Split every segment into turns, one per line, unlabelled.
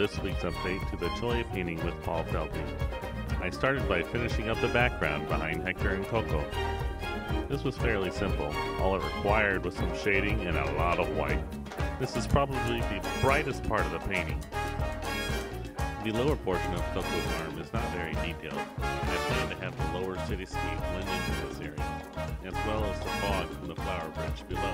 this week's update to the Joy of Painting with Paul Felty. I started by finishing up the background behind Hector and Coco. This was fairly simple. All it required was some shading and a lot of white. This is probably the brightest part of the painting. The lower portion of Coco's arm is not very detailed. I plan to have the lower cityscape blend into this area, as well as the fog from the flower bridge below.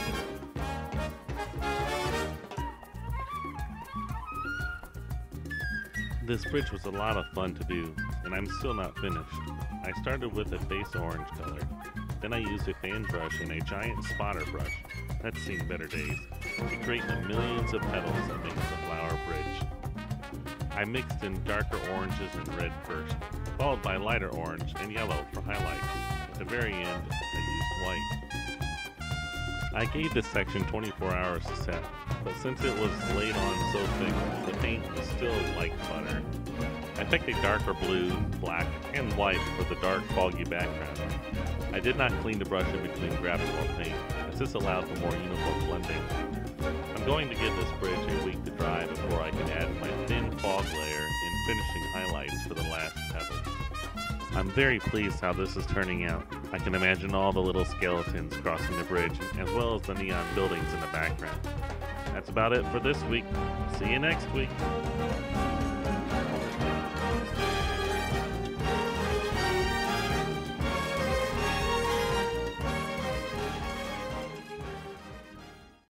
This bridge was a lot of fun to do, and I'm still not finished. I started with a base orange color. Then I used a fan brush and a giant spotter brush, that's seen better days, to create the millions of petals that make the flower bridge. I mixed in darker oranges and red first, followed by lighter orange and yellow for highlights. At the very end, I used white. I gave this section 24 hours to set, but since it was laid on so thick, the paint was still like butter. I picked a darker blue, black, and white for the dark, foggy background. I did not clean the brush in between grabs while paint, as this allowed for more uniform blending. I'm going to give this bridge a week to dry before I can add my thin fog layer and finishing highlights for the last pebbles. I'm very pleased how this is turning out. I can imagine all the little skeletons crossing the bridge, as well as the neon buildings in the background. That's about it for this week. See you next week.